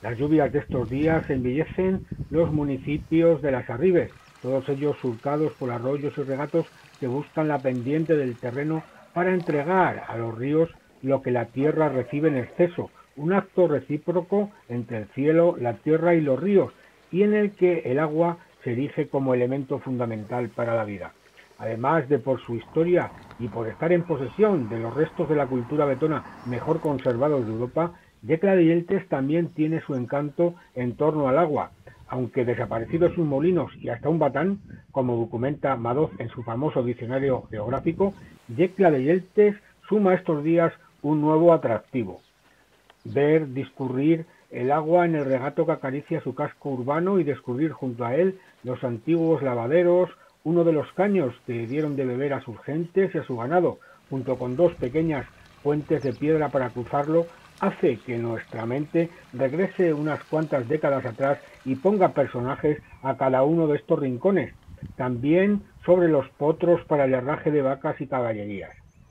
Las lluvias de estos días embellecen los municipios de las Arribes, todos ellos surcados por arroyos y regatos que buscan la pendiente del terreno para entregar a los ríos lo que la tierra recibe en exceso, un acto recíproco entre el cielo, la tierra y los ríos, y en el que el agua se erige como elemento fundamental para la vida. Además de por su historia y por estar en posesión de los restos de la cultura vetona mejor conservados de Europa, Yecla de Yeltes también tiene su encanto en torno al agua, aunque desaparecidos sus molinos y hasta un batán, como documenta Madoz en su famoso diccionario geográfico, Yecla de Yeltes suma estos días un nuevo atractivo. Ver discurrir el agua en el regato que acaricia su casco urbano y descubrir junto a él los antiguos lavaderos, uno de los caños que dieron de beber a sus gentes y a su ganado, junto con dos pequeñas puentes de piedra para cruzarlo, hace que nuestra mente regrese unas cuantas décadas atrás y ponga personajes a cada uno de estos rincones, también sobre los potros para el herraje de vacas y caballerías.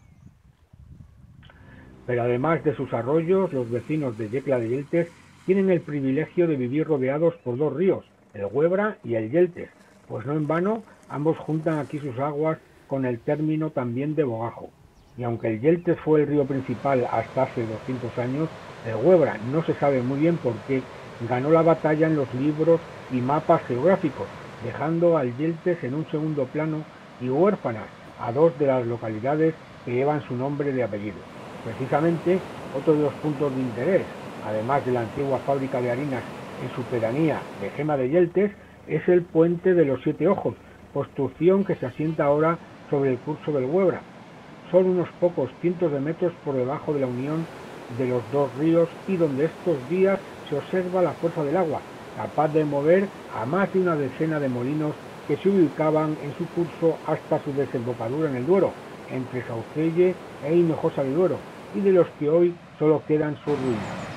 Pero además de sus arroyos, los vecinos de Yecla de Yeltes tienen el privilegio de vivir rodeados por dos ríos, el Huebra y el Yeltes, pues no en vano ambos juntan aquí sus aguas con el término también de bogajo. Y aunque el Yeltes fue el río principal hasta hace 200 años, el Huebra, no se sabe muy bien por qué, ganó la batalla en los libros y mapas geográficos, dejando al Yeltes en un segundo plano y huérfanas a dos de las localidades que llevan su nombre de apellido. Precisamente, otro de los puntos de interés, además de la antigua fábrica de harinas en su pedanía de Gema de Yeltes, es el puente de los Siete Ojos, construcción que se asienta ahora sobre el curso del Huebra. Son unos pocos cientos de metros por debajo de la unión de los dos ríos y donde estos días se observa la fuerza del agua, capaz de mover a más de una decena de molinos que se ubicaban en su curso hasta su desembocadura en el Duero, entre Saucelle e Hinojosa de Duero, y de los que hoy solo quedan sus ruinas.